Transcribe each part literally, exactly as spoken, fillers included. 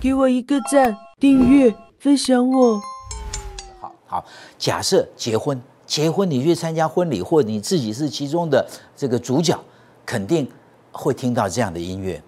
给我一个赞，订阅，分享我。 好好，假设结婚，结婚你去参加婚礼，或者你自己是其中的这个主角，肯定会听到这样的音乐。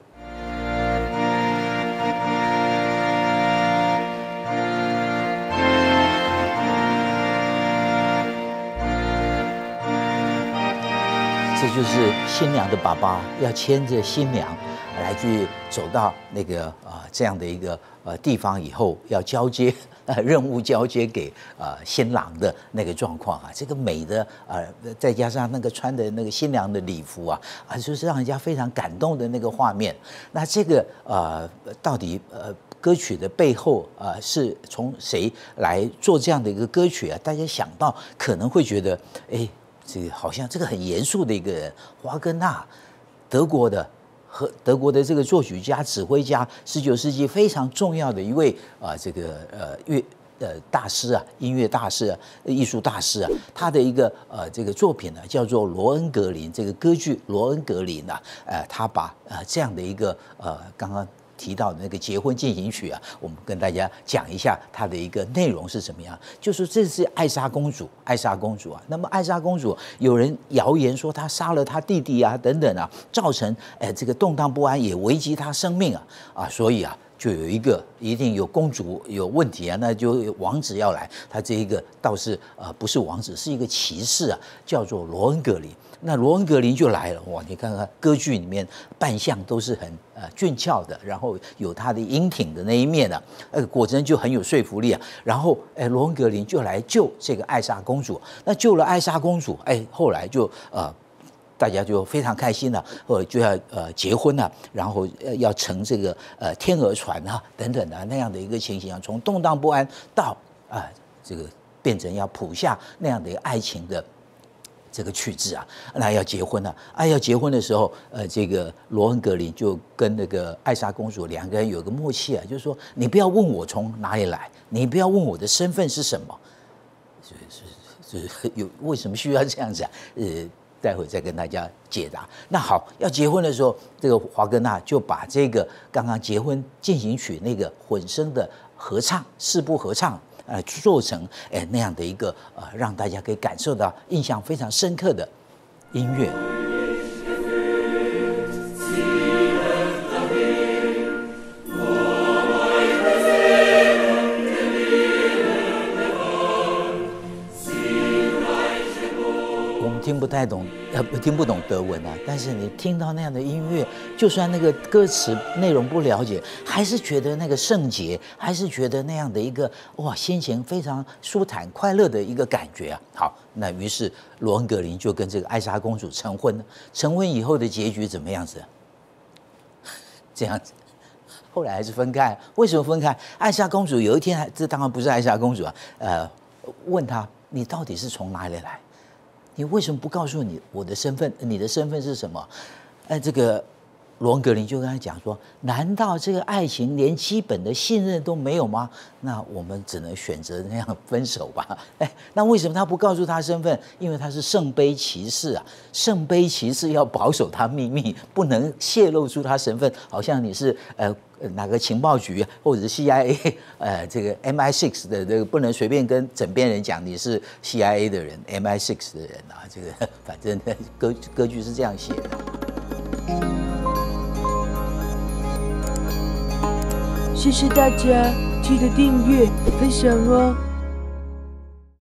这就是新娘的爸爸要牵着新娘来去走到那个呃这样的一个呃地方以后，要交接呃任务交接给呃新郎的那个状况啊，这个美的呃再加上那个穿的那个新娘的礼服啊啊，就是让人家非常感动的那个画面。那这个呃到底呃歌曲的背后啊、呃、是从谁来做这样的一个歌曲啊？大家想到可能会觉得哎。这个好像这个很严肃的一个人，华格纳，德国的和德国的这个作曲家、指挥家，十九世纪非常重要的一位啊、呃，这个呃乐呃大师啊，音乐大师啊，艺术大师啊，他的一个呃这个作品呢叫做《罗恩格林》，这个歌剧《罗恩格林》啊，呃，他把呃这样的一个呃刚刚。提到的那个结婚进行曲啊，我们跟大家讲一下它的一个内容是什么样。就是这是艾莎公主，艾莎公主啊。那么艾莎公主，有人谣言说她杀了她弟弟啊，等等啊，造成哎这个动荡不安，也危及她生命啊啊，所以啊。就有一个一定有公主有问题啊，那就王子要来。他这一个倒是呃不是王子，是一个骑士啊，叫做罗恩格林。那罗恩格林就来了，哇！你看看歌剧里面扮相都是很呃俊俏的，然后有他的英挺的那一面啊，呃，果真就很有说服力啊。然后哎，罗恩格林就来救这个艾莎公主。那救了艾莎公主，哎，后来就呃。大家就非常开心了，或者就要呃结婚了，然后要乘这个呃天鹅船啊等等的那样的一个情形啊，从动荡不安到啊、呃、这个变成要谱下那样的一个爱情的这个曲子啊，那要结婚了啊，要结婚的时候，呃，这个罗恩格林就跟那个艾莎公主两个人有个默契啊，就是说你不要问我从哪里来，你不要问我的身份是什么，是是是有为什么需要这样子啊？呃。待会再跟大家解答。那好，要结婚的时候，这个华格纳就把这个刚刚结婚进行曲那个混声的合唱四部合唱，呃，做成哎那样的一个呃，让大家可以感受到印象非常深刻的音乐。听不太懂，呃，听不懂德文啊，但是你听到那样的音乐，就算那个歌词内容不了解，还是觉得那个圣洁，还是觉得那样的一个哇，心情非常舒坦、快乐的一个感觉啊。好，那于是罗恩格林就跟这个艾莎公主成婚了。成婚以后的结局怎么样子？这样子。后来还是分开，为什么分开？艾莎公主有一天还，这当然不是艾莎公主啊，呃，问她你到底是从哪里来？你为什么不告诉你我的身份？你的身份是什么？哎，这个罗恩格林就跟他讲说：难道这个爱情连基本的信任都没有吗？那我们只能选择那样分手吧。哎，那为什么他不告诉他身份？因为他是圣杯骑士啊，圣杯骑士要保守他秘密，不能泄露出他身份，好像你是呃。哪个情报局或者是 C I A， 呃，这个 M I 六 的这个不能随便跟枕边人讲你是 C I A 的人 ，M I 六 的人啊，这个反正歌歌剧是这样写的。 谢谢大家，记得订阅、分享哦。